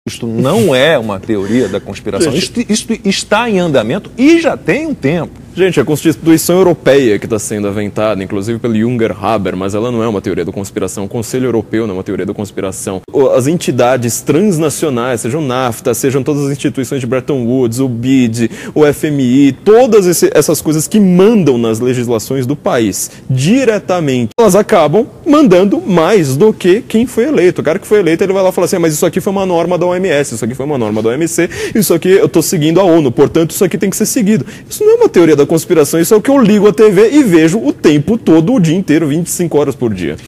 Isto não é uma teoria da conspiração, isto está em andamento e já tem um tempo. Gente, a Constituição Europeia que está sendo aventada, inclusive pelo Junger Haber, mas ela não é uma teoria da conspiração. O Conselho Europeu não é uma teoria da conspiração. As entidades transnacionais, sejam NAFTA, sejam todas as instituições de Bretton Woods, o BID, o FMI, todas essas coisas que mandam nas legislações do país diretamente, elas acabam mandando mais do que quem foi eleito. O cara que foi eleito, ele vai lá e fala assim, mas isso aqui foi uma norma da OMS, isso aqui foi uma norma da OMC, isso aqui eu estou seguindo a ONU, portanto isso aqui tem que ser seguido. Isso não é uma teoria da conspiração, isso é o que eu ligo a TV e vejo o tempo todo, o dia inteiro, 25 horas por dia.